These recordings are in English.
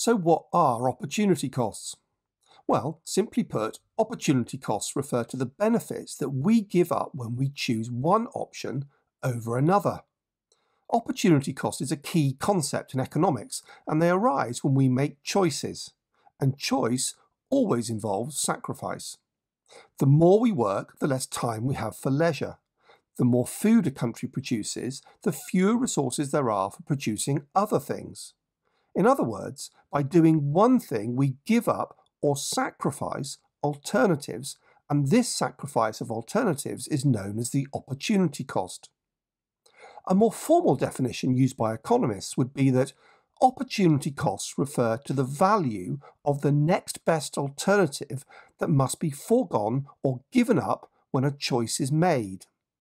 So what are opportunity costs? Well, simply put, opportunity costs refer to the benefits that we give up when we choose one option over another. Opportunity cost is a key concept in economics, and they arise when we make choices. And choice always involves sacrifice. The more we work, the less time we have for leisure. The more food a country produces, the fewer resources there are for producing other things. In other words, by doing one thing, we give up or sacrifice alternatives, and this sacrifice of alternatives is known as the opportunity cost. A more formal definition used by economists would be that opportunity costs refer to the value of the next best alternative that must be foregone or given up when a choice is made.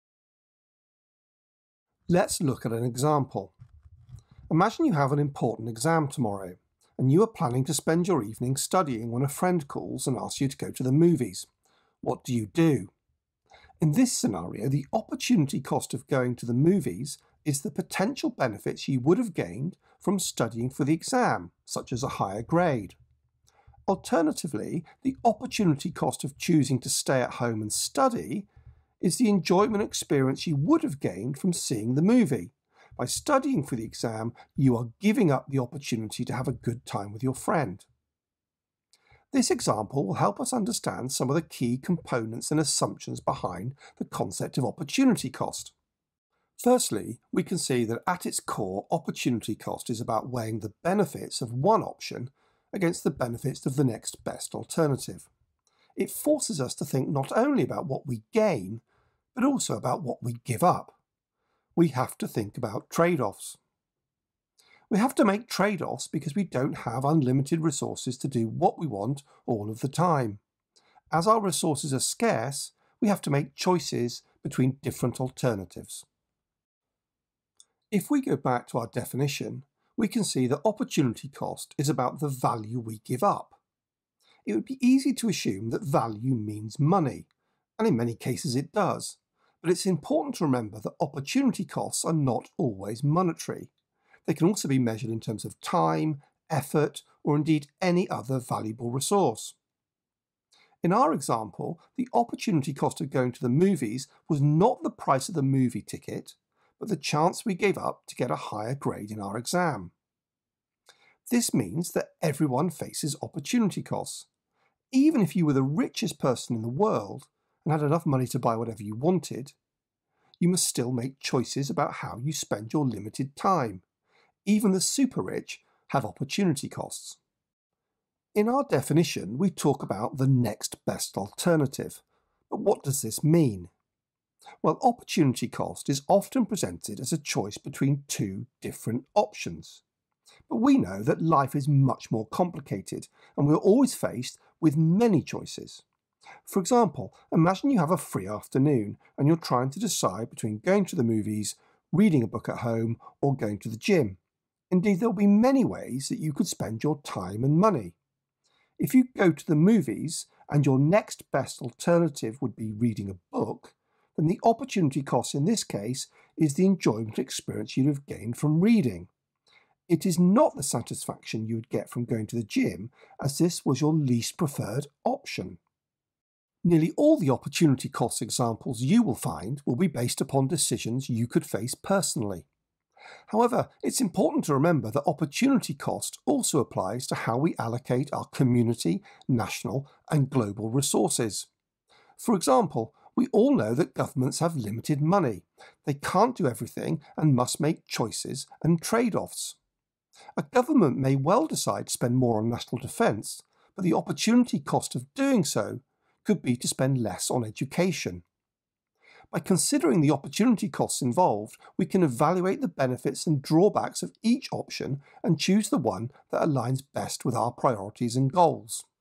Let's look at an example. Imagine you have an important exam tomorrow, and you are planning to spend your evening studying when a friend calls and asks you to go to the movies. What do? In this scenario, the opportunity cost of going to the movies is the potential benefits you would have gained from studying for the exam, such as a higher grade. Alternatively, the opportunity cost of choosing to stay at home and study is the enjoyment experience you would have gained from seeing the movie. By studying for the exam, you are giving up the opportunity to have a good time with your friend. This example will help us understand some of the key components and assumptions behind the concept of opportunity cost. Firstly, we can see that at its core, opportunity cost is about weighing the benefits of one option against the benefits of the next best alternative. It forces us to think not only about what we gain, but also about what we give up. We have to think about trade-offs. We have to make trade-offs because we don't have unlimited resources to do what we want all of the time. As our resources are scarce, we have to make choices between different alternatives. If we go back to our definition, we can see that opportunity cost is about the value we give up. It would be easy to assume that value means money, and in many cases it does. But it's important to remember that opportunity costs are not always monetary. They can also be measured in terms of time, effort, or indeed any other valuable resource. In our example, the opportunity cost of going to the movies was not the price of the movie ticket, but the chance we gave up to get a higher grade in our exam. This means that everyone faces opportunity costs. Even if you were the richest person in the world, and had enough money to buy whatever you wanted, you must still make choices about how you spend your limited time. Even the super rich have opportunity costs. In our definition, we talk about the next best alternative. But what does this mean? Well, opportunity cost is often presented as a choice between two different options. But we know that life is much more complicated, and we're always faced with many choices. For example, imagine you have a free afternoon and you're trying to decide between going to the movies, reading a book at home, or going to the gym. Indeed, there will be many ways that you could spend your time and money. If you go to the movies and your next best alternative would be reading a book, then the opportunity cost in this case is the enjoyment experience you'd have gained from reading. It is not the satisfaction you would get from going to the gym, as this was your least preferred option. Nearly all the opportunity cost examples you will find will be based upon decisions you could face personally. However, it's important to remember that opportunity cost also applies to how we allocate our community, national, and global resources. For example, we all know that governments have limited money. They can't do everything and must make choices and trade-offs. A government may well decide to spend more on national defence, but the opportunity cost of doing so could be to spend less on education. By considering the opportunity costs involved, we can evaluate the benefits and drawbacks of each option and choose the one that aligns best with our priorities and goals.